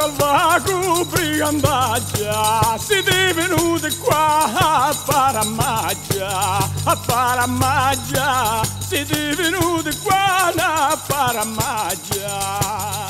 vago brigandaggia, siete venuti qua a fare maggia, siete venuti qua a fare maggia.